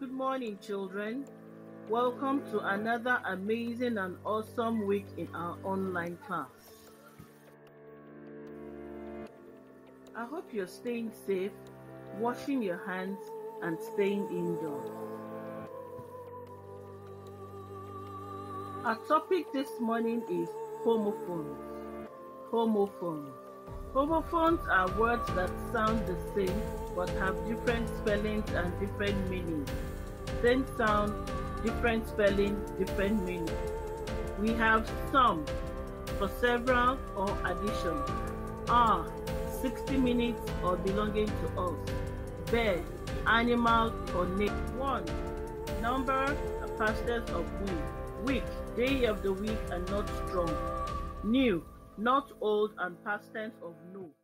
Good morning, children. Welcome to another amazing and awesome week in our online class. I hope you're staying safe, washing your hands, and staying indoors. Our topic this morning is homophones. Homophones. Homophones are words that sound the same but have different spellings and different meanings. Same sound, different spelling, different meaning. We have some for several or addition. Are 60 minutes or belonging to us. Bear, animal or name. 1. Number, a past tense of week. Week, day of the week and not strong. New, not old and past tense of no.